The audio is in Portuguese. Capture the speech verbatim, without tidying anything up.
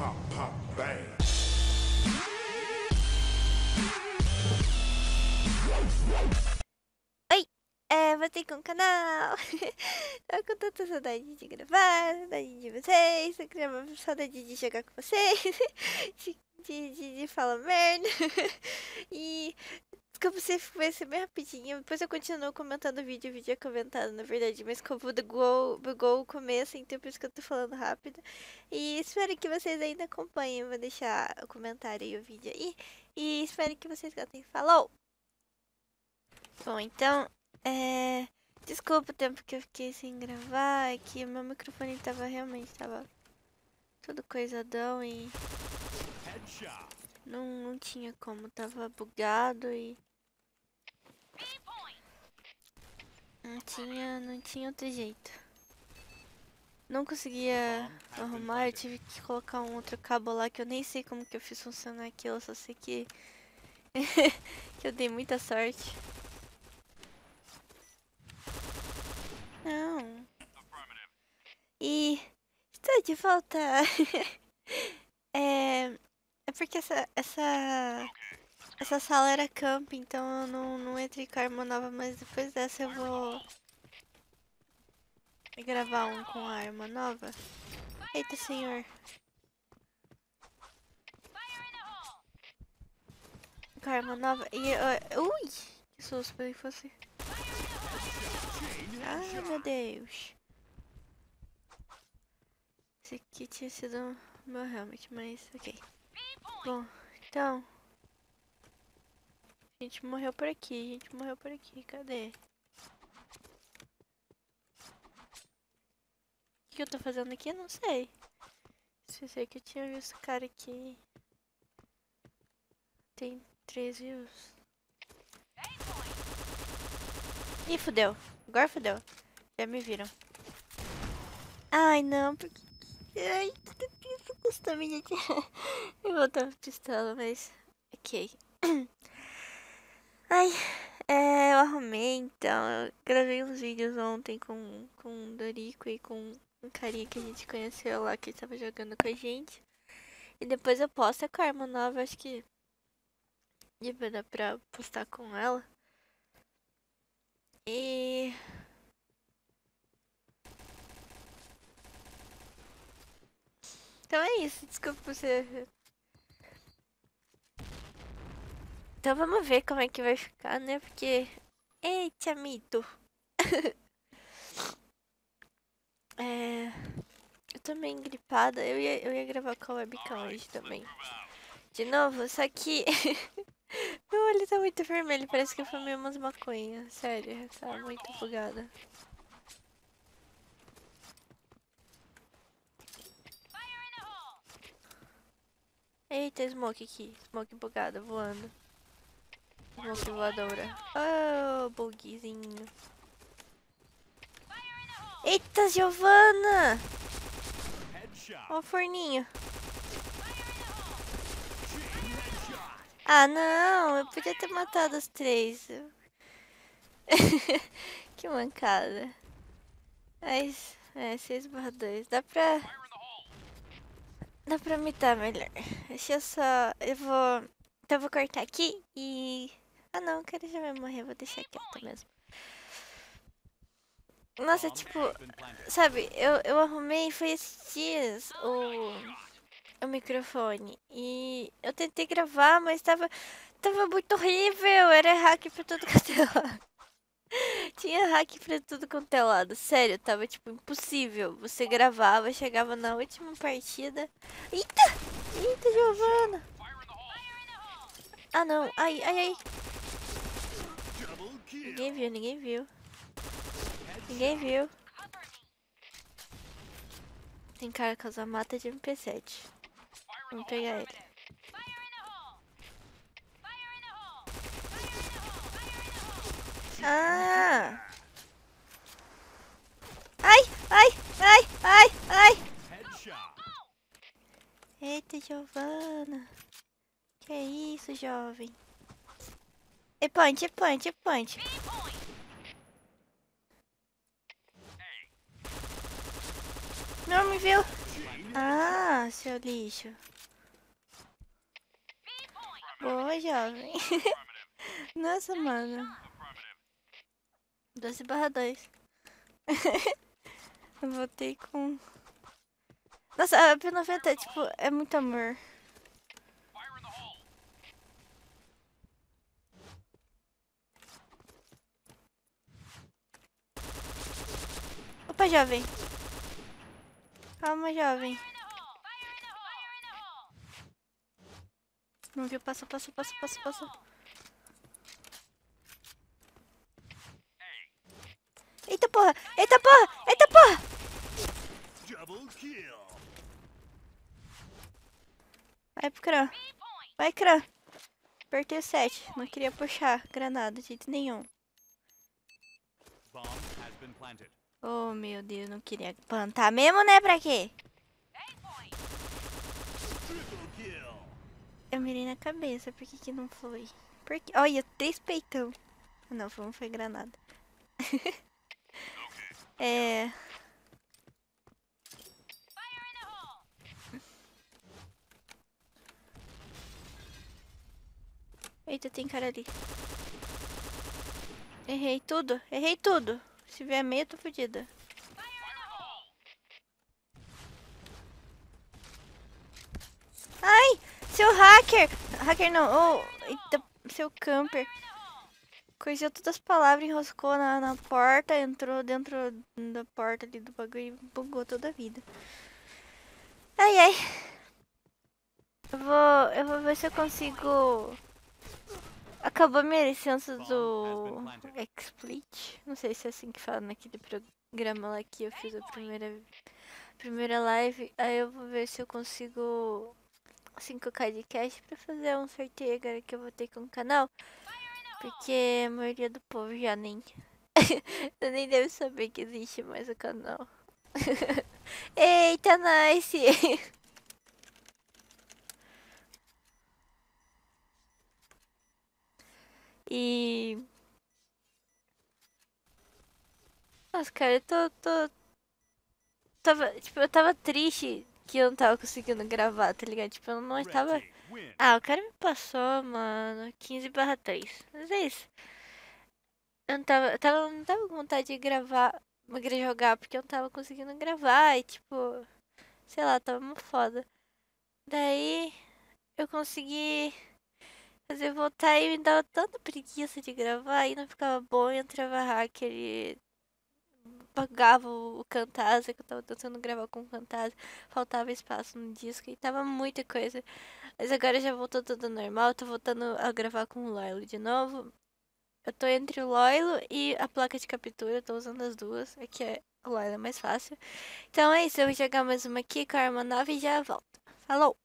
Pop, pop, bang. Oi, é, voltei com o canal. Tava com tanta saudade de gravar, saudade de vocês, eu queria uma saudade de jogar com vocês, de, de, de, de falar merda. E desculpa se vai ser bem rapidinho, depois eu continuo comentando o vídeo, o vídeo é comentado na verdade, mas como bugou, bugou o começo, então por isso que eu tô falando rápido. E espero que vocês ainda acompanhem, eu vou deixar o comentário e o vídeo aí. E espero que vocês gostem. Falou! Bom, então, é... desculpa o tempo que eu fiquei sem gravar, é que o meu microfone tava realmente, tava tudo coisadão e não, não tinha como, tava bugado e não tinha, não tinha outro jeito. Não conseguia arrumar, eu tive que colocar um outro cabo lá que eu nem sei como que eu fiz funcionar aquilo, eu só sei que, que eu dei muita sorte. Não. E estou de volta. é, é porque essa, essa, essa sala era camp, então eu não, não entrei com a arma nova, mas depois dessa eu vou gravar um com a arma nova. Eita, senhor. Com a arma nova. E eu... Ui! Que susto, pensei que fosse... Ai, meu Deus. Esse aqui tinha sido o meu helmet, mas ok. Bom, então... A gente morreu por aqui, a gente morreu por aqui, cadê? O que eu tô fazendo aqui? Eu não sei. Só sei que eu tinha visto o cara aqui. Tem três views. Ih, fudeu. Agora fudeu. Já me viram. Ai, não, porque... Ai, isso custa minha... Eu vou botar uma pistola, mas... Ok. Ai, é, eu arrumei, então. Eu gravei uns vídeos ontem com, com o Dorico e com um carinha que a gente conheceu lá, que estava jogando com a gente. E depois eu posto com a arma nova, acho que... Vai dar pra postar com ela. E... Então é isso, desculpa você. Então vamos ver como é que vai ficar, né? Porque... Eita, mito. é... Eu tô meio engripada. Eu ia, eu ia gravar com a webcam hoje também. De novo, só que... Meu olho tá muito vermelho, parece que eu fumei umas maconhas. Sério, tá muito bugada. Eita, smoke aqui. Smoke bugada, voando. Smoke voadora. Oh, bugzinho. Eita, Giovana! Ó o forninho. Ah, não. Eu podia ter matado os três. Que mancada. Mas, é, seis barra dois. Dá pra... Dá pra mitar melhor. Deixa eu só... Eu vou... Então eu vou cortar aqui e... Ah não, o cara já vai morrer. Vou deixar quieto mesmo. Nossa, tipo... Sabe, eu, eu arrumei foi esses dias o... O microfone. E eu tentei gravar, mas tava... Tava muito horrível. Era hack pra tudo quanto é lado. Tinha hack pra tudo quanto é lado. Sério, tava tipo impossível. Você gravava, chegava na última partida. Eita! Eita, Giovana! Ah não, ai, ai, ai. Ninguém viu, ninguém viu. Ninguém viu. Tem cara com a mata de M P sete. Vamos pegar ele. Ah! Ai, ai, ai, ai, ai! Eita, Giovana. Que isso, jovem? E punch, e punch, e punch. Não me viu? Ah, Ah, seu lixo. Boa, jovem. Nossa, mano. doze barra dois. Eu voltei com... Nossa, a P noventa, tipo, é muito amor. Opa, jovem. Calma, jovem. Não viu? Passa, passa, passa, passa, passa. Eita porra! Eita porra! Eita porra! Vai pro crã. Vai, crã. Apertei o sete. Não queria puxar granada de jeito nenhum. Oh, meu Deus. Não queria plantar mesmo, né? Pra quê? Eu mirei na cabeça. Por que que não foi? Porque... Olha, três peitão. Não, foi, não foi granada. É... Eita, tem cara ali. Errei tudo. Errei tudo. Se vier meio, eu tô fodida. Ai! Seu hacker! Hacker não. Oh, eita, seu camper. Coisou todas as palavras, enroscou na, na porta, entrou dentro da porta ali do bagulho e bugou toda a vida. Ai, ai. Eu vou, eu vou ver se eu consigo... Acabou minha licença do XSplit. Não sei se é assim que fala naquele programa lá que eu fiz a primeira, primeira live. Aí eu vou ver se eu consigo cinco K de cash pra fazer um sorteio agora que eu vou ter com o canal. Porque a maioria do povo já nem... nem deve saber que existe mais o canal. Eita, nice! E... Nossa, cara, eu tô, tô... Tava, tipo, eu tava triste que eu não tava conseguindo gravar, tá ligado? Tipo, eu não estava... Ah, o cara me passou, mano, quinze barra três. Mas é isso. Eu não tava, eu tava, não tava com vontade de gravar, de jogar, porque eu não tava conseguindo gravar e, tipo... Sei lá, tava muito foda. Daí, eu consegui fazer voltar e me dava tanta preguiça de gravar e não ficava bom, e entrava hacker e pagava o Camtasia, que eu tava tentando gravar com o Camtasia, faltava espaço no disco e tava muita coisa. Mas agora já voltou tudo normal, eu tô voltando a gravar com o Loilo de novo. Eu tô entre o Loilo e a placa de captura, eu tô usando as duas, aqui é o Loilo é mais fácil. Então é isso, eu vou jogar mais uma aqui com a arma nova e já volto. Falou!